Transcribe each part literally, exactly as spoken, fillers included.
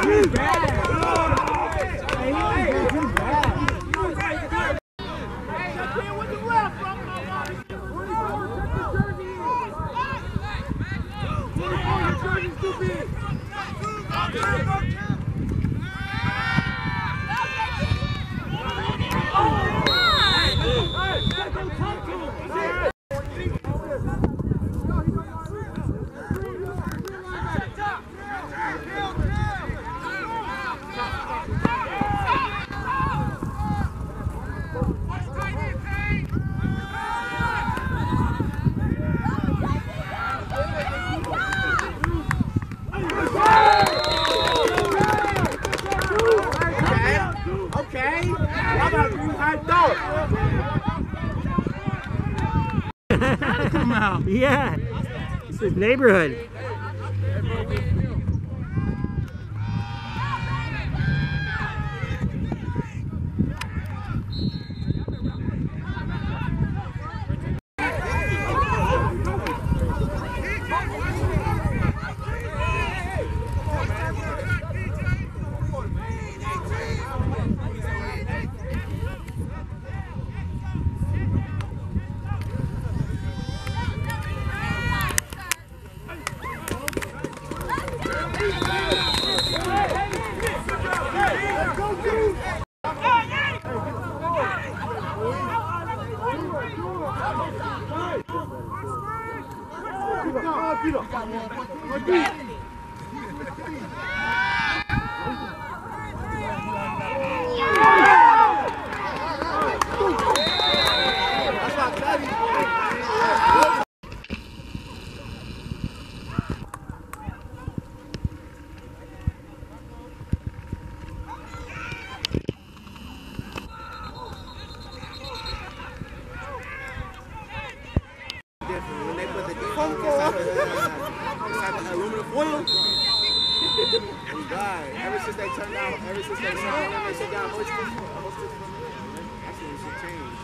Yeah, it's his neighborhood. When they put the default inside the aluminum foil, we died. Ever since they turned out, ever since they turned out, they shut down hoisters. Actually, it should change.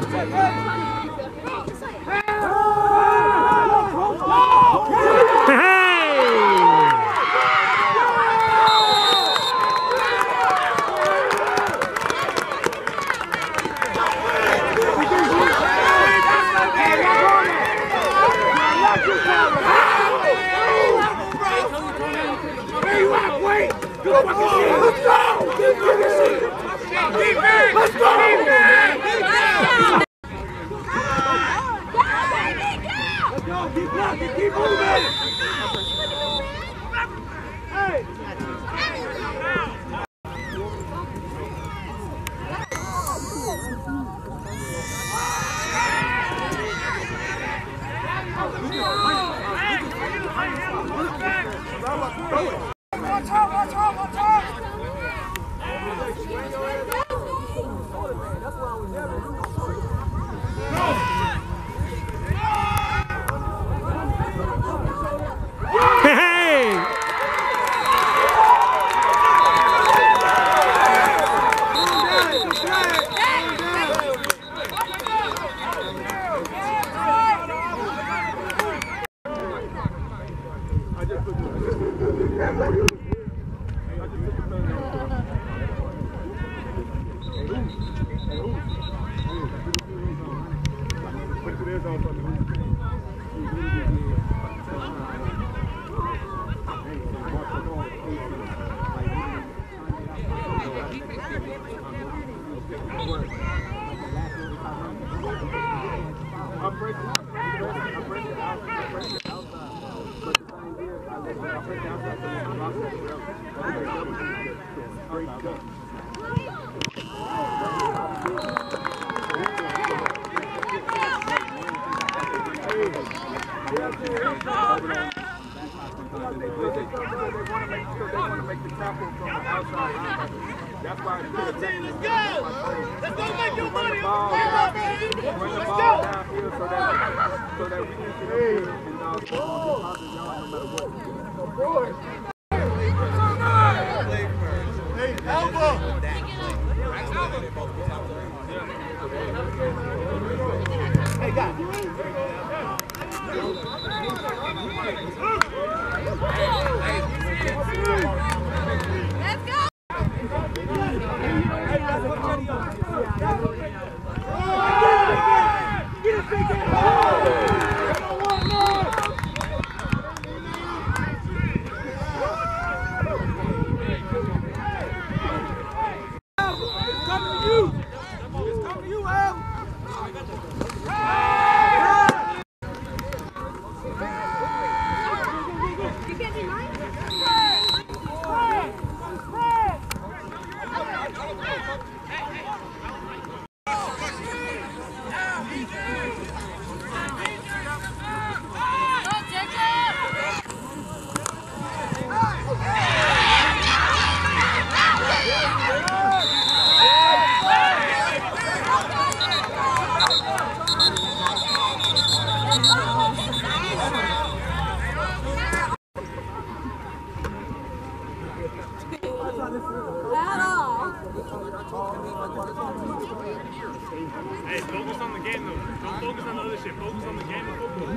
Hey, focus on the game though. Don't focus on the other shit. Focus on the game of football.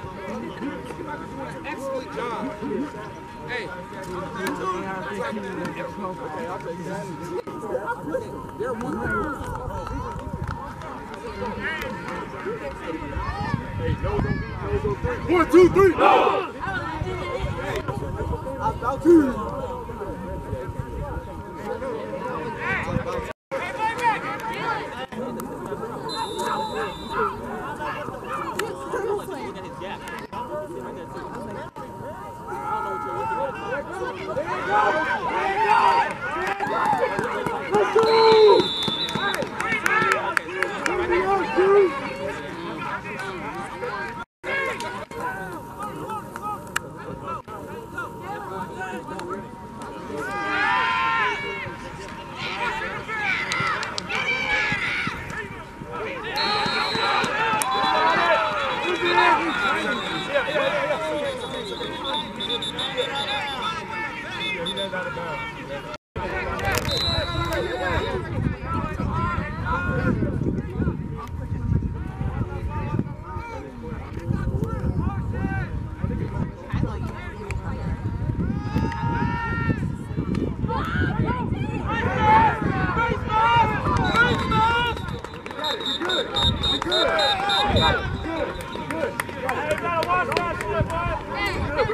Excellent job. Hey. They're one. One, two, three. No. About two. gotta watch that shit, boy.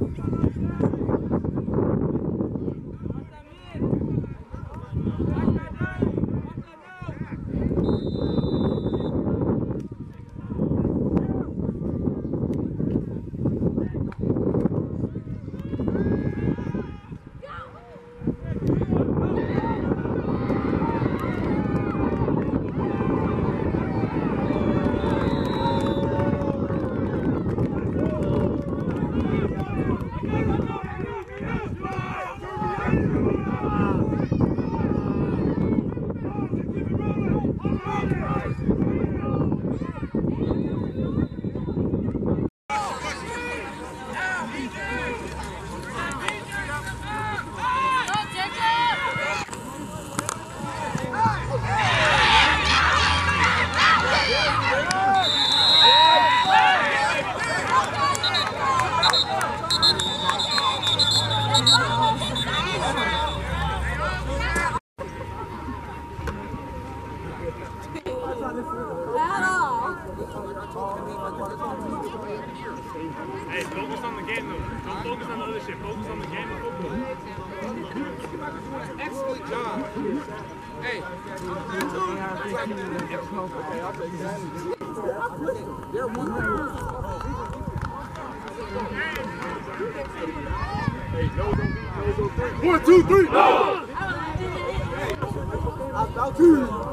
Hey, focus on the game though. Don't focus on the other shit. Focus on the game of football. Excellent job. Hey. They're one. Hey, no, don't be, no, don't three. One, two, three. No! About two.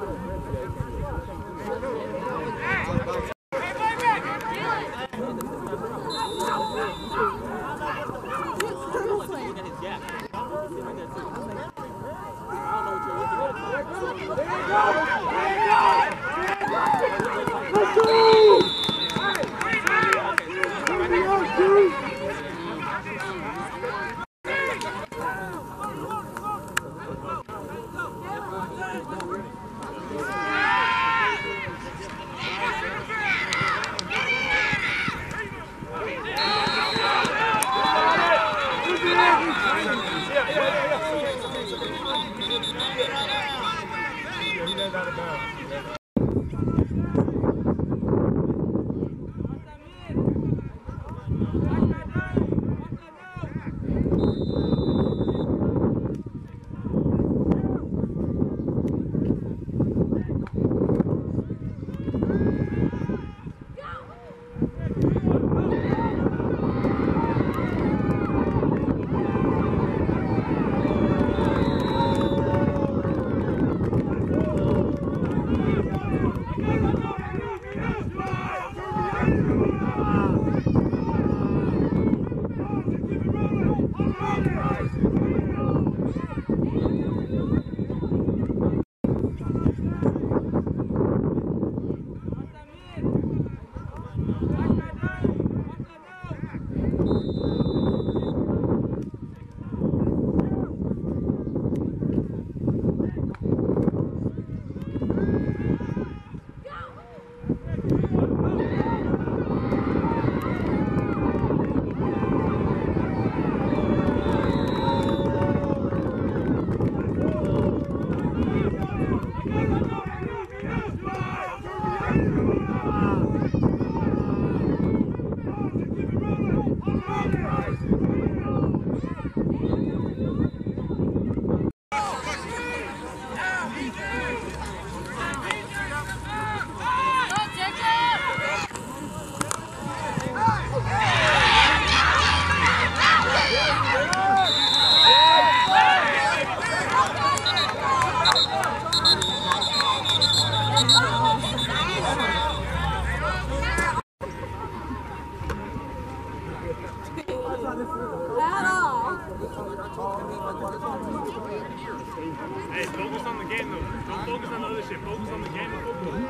Hey, focus on the game though. Don't focus on the other shit. Focus on the game of football.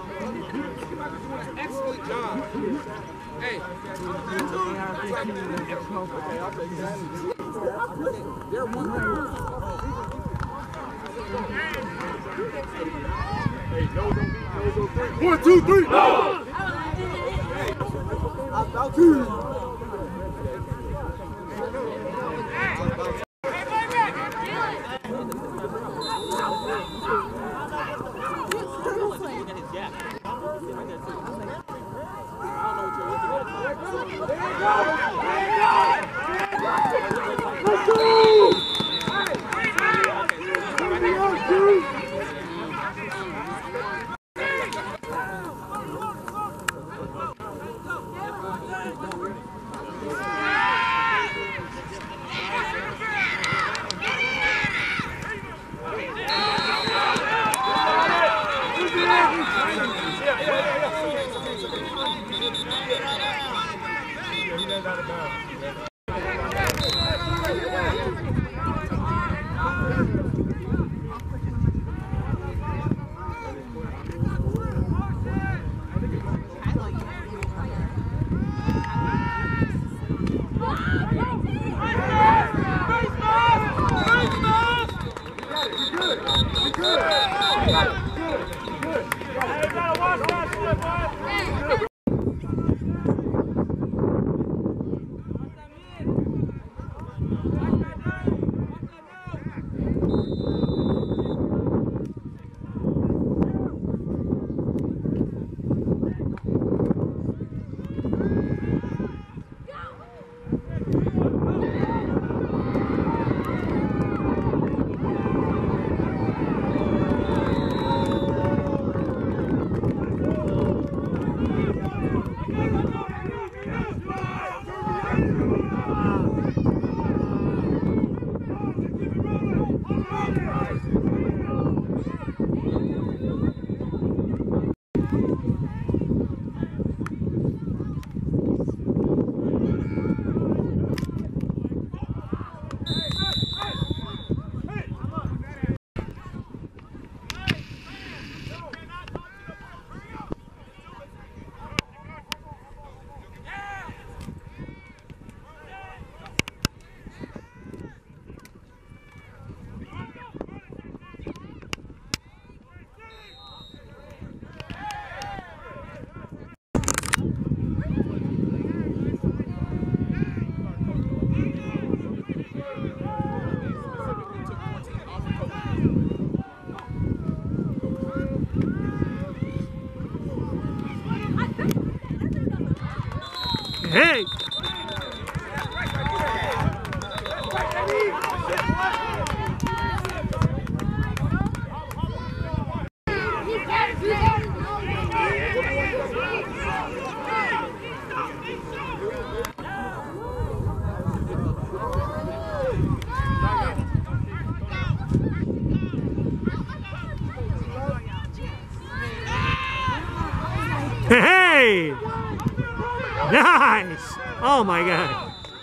Excellent job. Hey. They're one. Hey, no, don't be, no, don't three. One, two, three. No! About two. Yeah. Hey! Hey! Nice! Oh my God!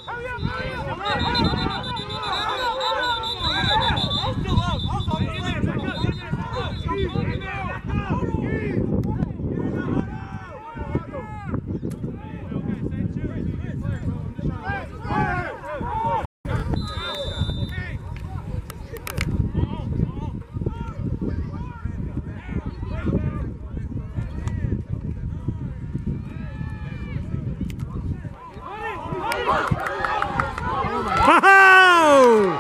Oh!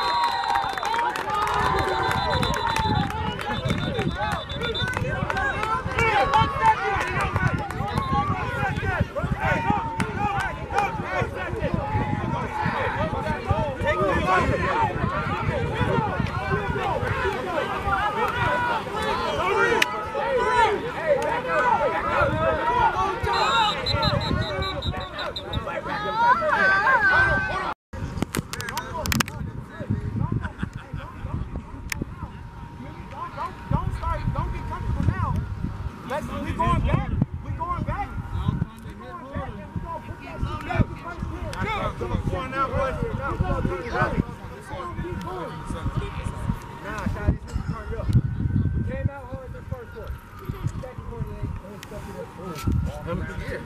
We going back. We going back. We going back. We gonna put that shit back. Come on, going now, boys. We gonna keep going. We gonna keep going. Nah, Shotty, this is turn up. We came out hard in the first quarter. Second quarter, they ain't stuck in us. Come here.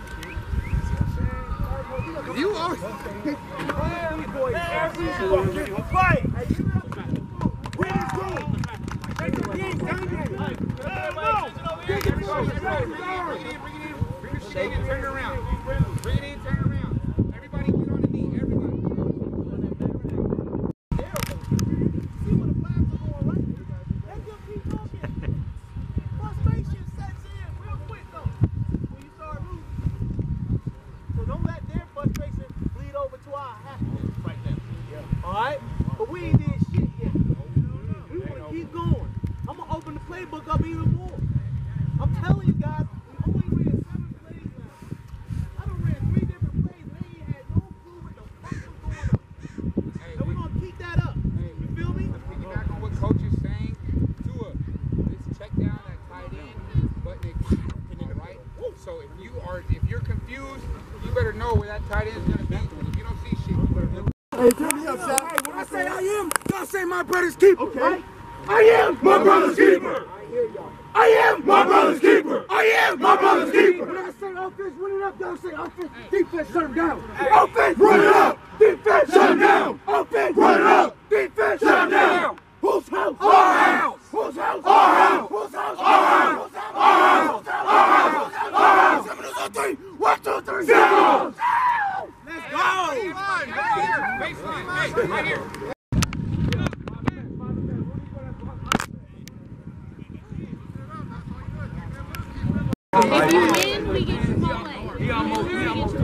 You always play, boys. Every fucking fight. Win this game. Take the game. Take the game. Bring it in, turn it around. Bring it in, turn it around. Everybody get on the knee, everybody. See what the flags are going, right? Let them keep talking. Frustration sets in real quick, though, when you start losing. So don't let their frustration bleed over to our happiness right now. Yeah. All right? But we ain't did shit yet. We want to keep going. I'm going to open the playbook up even more. I'm telling you guys, we only ran seven plays now. I done ran three different plays and they ain't had no clue what the fuck was going on. Hey, and we're going to keep that up. Hey, you feel me? To piggyback on what Coach is saying, Tua, just check down that tight end, but they hitting it right. So if you are, if you're confused, you better know where that tight end is going to be. If you don't see shit, you better look. Hey, turn me up, Shaq. Hey, when I say I am, y'all say my brother's keeper, okay? Right? I am my brother's keeper. I hear y'all. I am my brother's keeper. I am my brother's keeper. When I say offense, run it up, y'all say offense, defense, shut him down. Offense, run it up. Defense, shut him down. Offense, run it up. Defense, shut him down. Whose house? Our house. Whose house? Our house. Whose house? Our house. Our house. Our house. two, three. One, two, three. Zero. Let's go. Right here. Baseline. Hey, right here. If you win, we get Chipotle. He almost, he almost.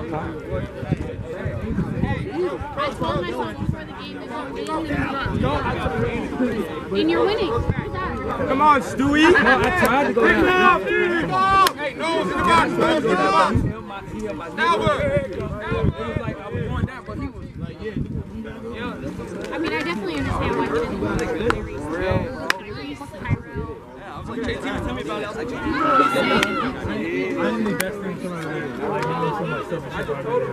I told myself before the game, if you win, then you win. And you're winning. Come on, Stewie. I tried to go Pick it up. Hey, nose in the box. Nose in the box. Now we're. It was like I was going down, but he was like, yeah. Yeah. I mean, I definitely understand why he didn't win. Tyrese, Tyrese. I was like, J T was telling me about it. I was like, J T, I'm the best thing for my league. I like how so much stuff. I just told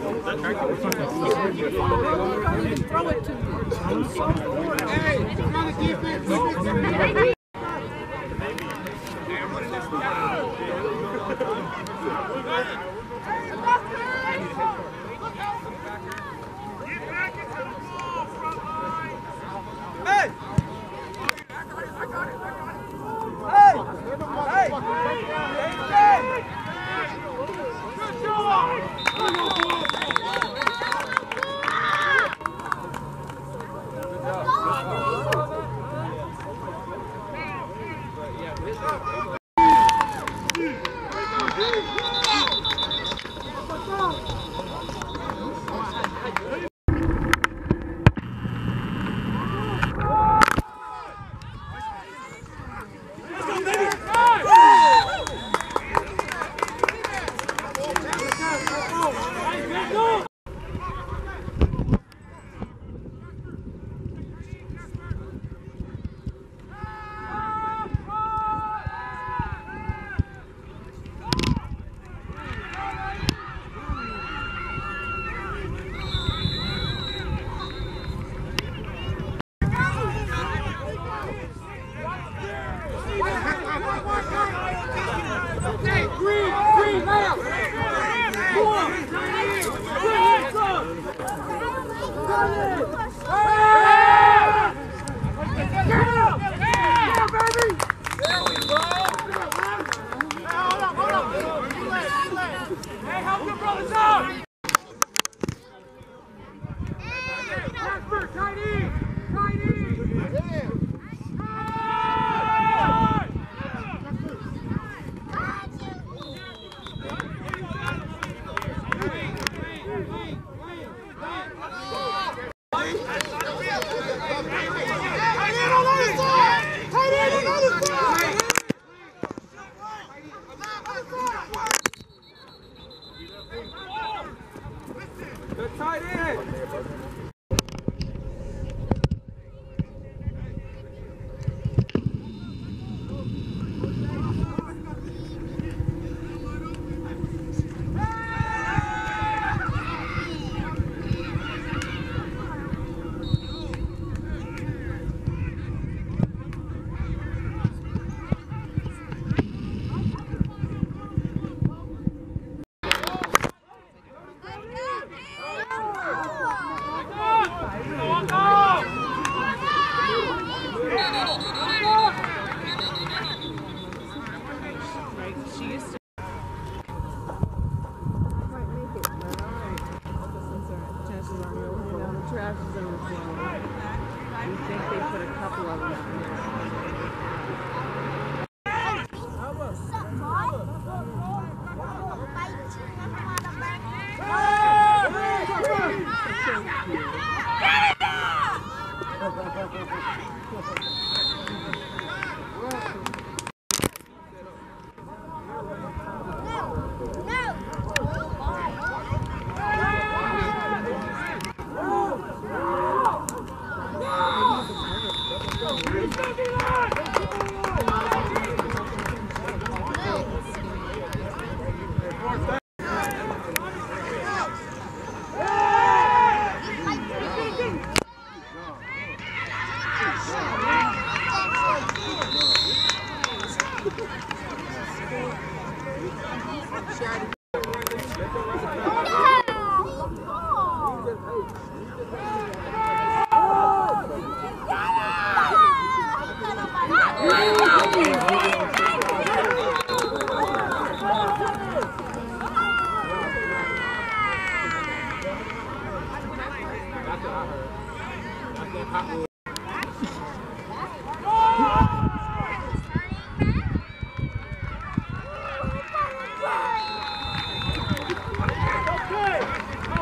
him. Throw it to me. Hey, come on the defense.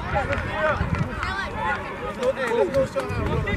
Okay, let's go show how to roll.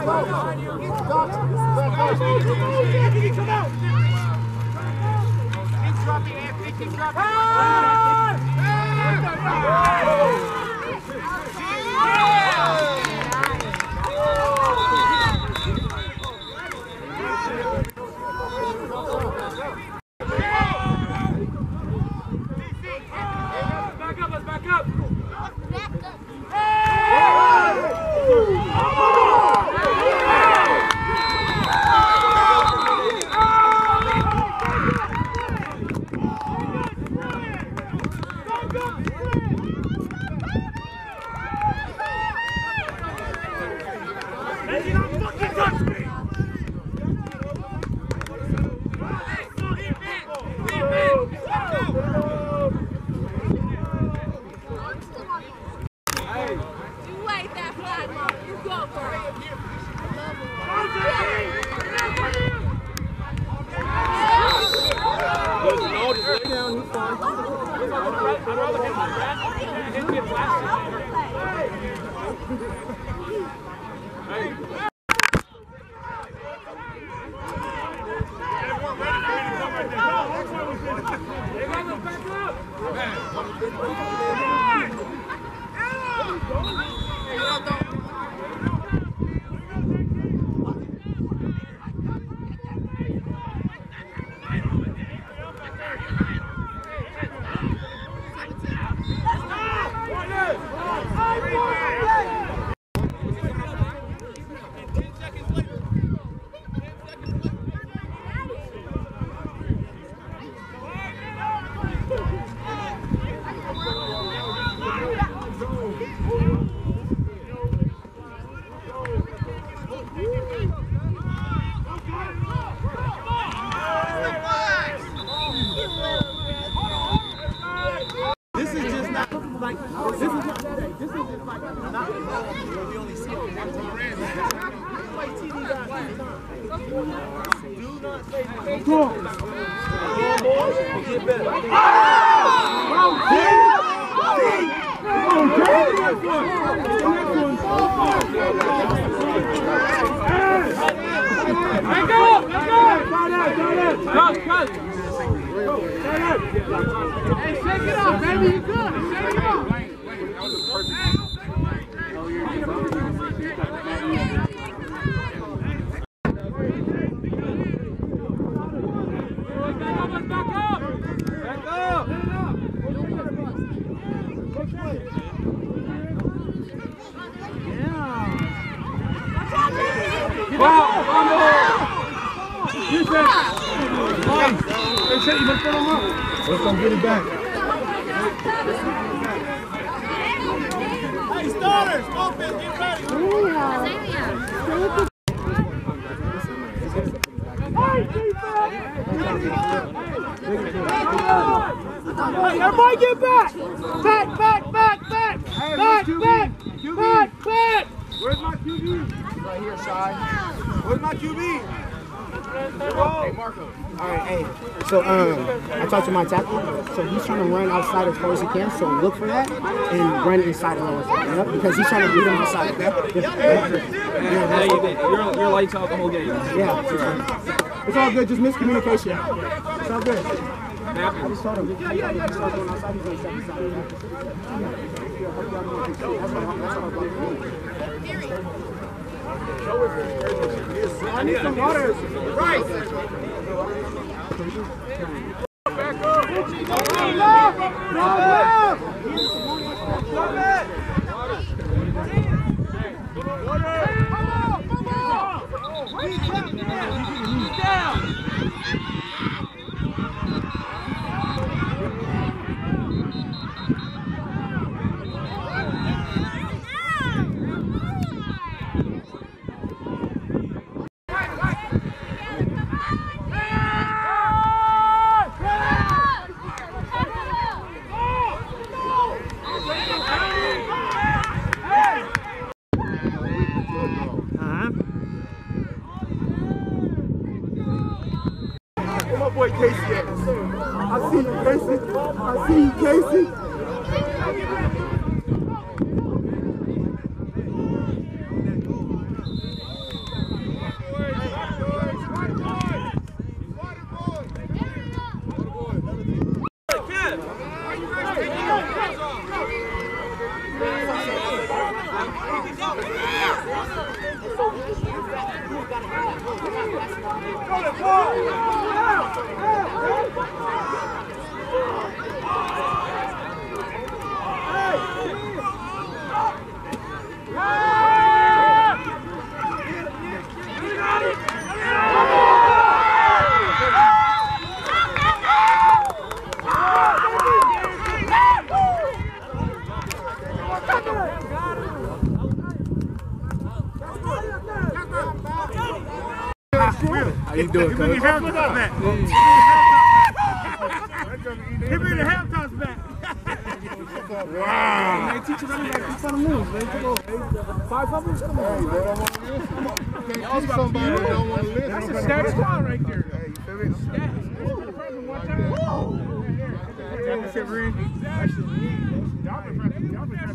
Let's go get it back. Hey, starters, offense, get ready. Everybody get back! Back, back, back, back! Back, back, back, back! Where's my Q B? Right here, Shy. Where's my Q B? Hey, Marco. All right, hey. So um, I talked to my tackle. So he's trying to run outside as far as he can. So look for that and run inside of those. Yep, because he's trying to beat him outside. Okay? Yeah. Yeah. Yeah. You're, you're lights out the whole game. Yeah. It's all right. It's all good. Just miscommunication. It's all good. I just told him. He starts going outside. He's going to step inside. I need some water. Right. Back up! Left! Left! Down! Boy Casey, I see you, Casey. I see you, Casey. How you doing, coach? Give me the half top back. Give me the half top back. Wow. Man, teach you running back in front of moves, man. Come on, man. Five fumbles? Come on. Hey, they don't want to listen. Can't teach somebody that don't want to listen. That's a stat squad right there. Hey, you feel me? Stat. Y'all been pressing. Y'all been pressing.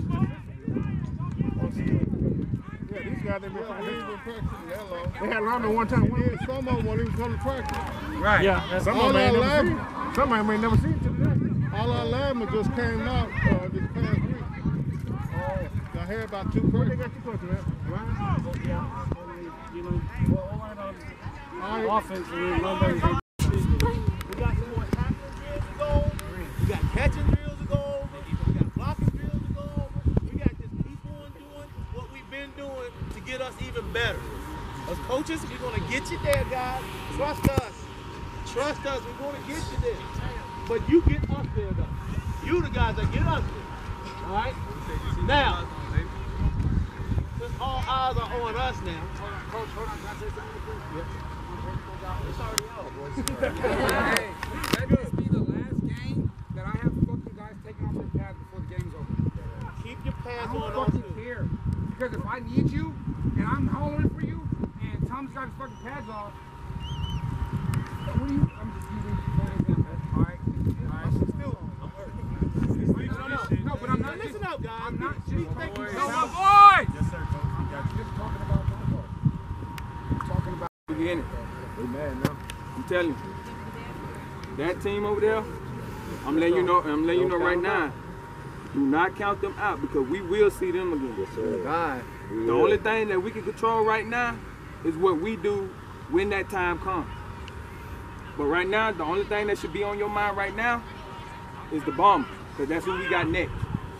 Yeah, these guys, they've been practicing that long. They had linemen one time. Yeah, some of them won't even come to practice. Right. Yeah. Some of them may never see it. Some of them may never see it today. All our linemen just came out uh, this past week. Oh, I heard about two persons. What they got you coaching, man? Right? Yeah. You know, well, all right on offense and then Monday. We got some more tackling drills to go over. We got catching drills to go over. We got blocking drills to go over. We got just keep on doing what we've been doing to get us even better. As coaches, we're going to get you there, guys. Trust us. Trust us. We're going to get you there. But you get us there, though. You the guys that get us there. All right? Now, since all eyes are on us now. Coach, hold on. Can I say something? Yeah. It's already out, boys. Hey, let this be the last game that I have fucking guys taking off their pads before the game's over. Keep your pads I on. don't fucking care. Because if I need you, and I'm hollering for you, and Tom's got his fucking pads off, what do you, I'm just using you for an example. All right? All right. Still, no, no, no, but I'm not Listen just, up, guys. I'm not just taking boys. no, my boy! Yes, sir, coach. I'm just talking about my boy. I'm talking about We in it. We mad now. I'm telling you. That team over there, I'm letting you know, I'm letting you know right now. Do not count them out because we will see them again. Yes, sir. God. The only thing that we can control right now is what we do when that time comes. But right now, the only thing that should be on your mind right now is the Bombers, because that's who we got next.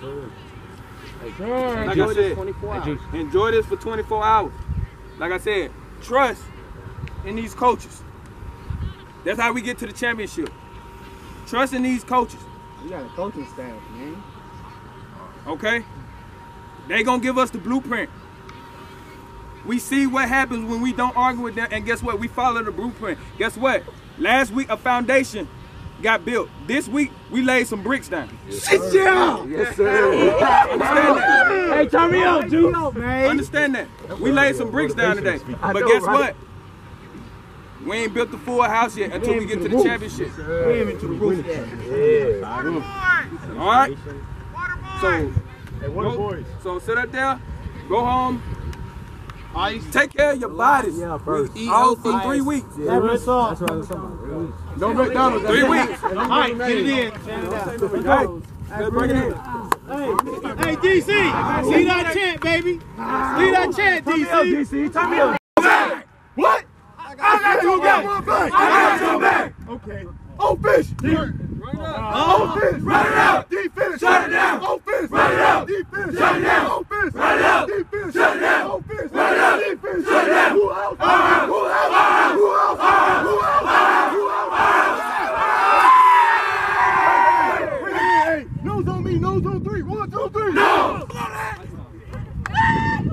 Like I said, enjoy this for twenty-four hours. Like I said, trust in these coaches. That's how we get to the championship. Trust in these coaches. You got a coaching staff, man. Okay? They gonna give us the blueprint. We see what happens when we don't argue with them, and guess what? We follow the blueprint. Guess what? Last week, a foundation got built. This week, we laid some bricks down. Yes, Shit, yeah! Yes, sir. Understand that? Hey, turn me up, dude. Understand that? We laid some bricks down today. But guess what? We ain't built the full house yet until we get to the championship. We ain't into the roof yet. Yeah. All right? So, Hey, what go, boys? so sit up there, go home, take care of your bodies. Yeah, first. Eat healthy in three weeks. Yeah, that's what I was talking about. Don't break down three weeks. All right, get it in. Hey, let's bring it in. Hey, D C, see that chant, baby. See that chant, D C. D C, turn me up. What? I got your back. I got your back. Okay. Oh, fish. Oh, finish, run it out! Defense, shut it down! Oh, finish, run it out! Defense, shut it down! Oh, finish, run it out! Defense, shut it down! Oh, finish, run it out! Defense, shut it down! Who else? Who else? Who else? Who else? Who else? Who else? Hey, nose on me, nose on three. One, two, three. No!